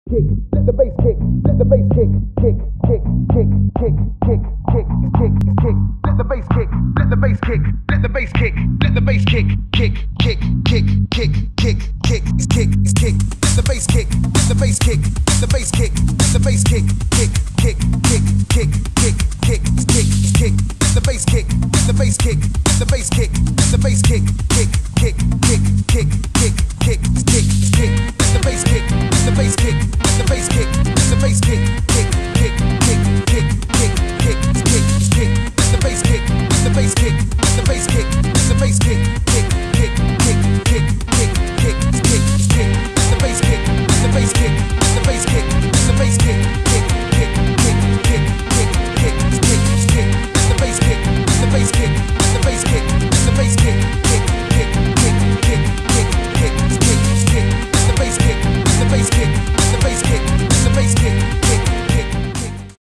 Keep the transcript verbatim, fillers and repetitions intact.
kick, let the bass kick, let the bass kick, kick, kick, kick, kick, kick, kick, kick, kick, let the bass kick, let the bass kick, let the bass kick, let the bass kick, kick, kick, kick, kick, kick, kick, kick, kick, let the bass kick, let the bass kick, let the bass kick, let the bass kick, kick, kick, kick, kick, kick, kick, kick, kick, let the bass kick, let the bass kick, let the bass kick, let the bass kick, kick, kick, kick, kick, kick, kick, kick, kick, let the bass kick, let the bass kick, let the bass kick, let the bass kick, kick, kick, kick, kick, kick, kick, kick, kick, let the bass kick, let the bass kick, let the bass kick, let the bass kick, kick, kick, kick, kick, kick, kick, kick, kick, let the bass kick, let the bass kick, let the bass kick.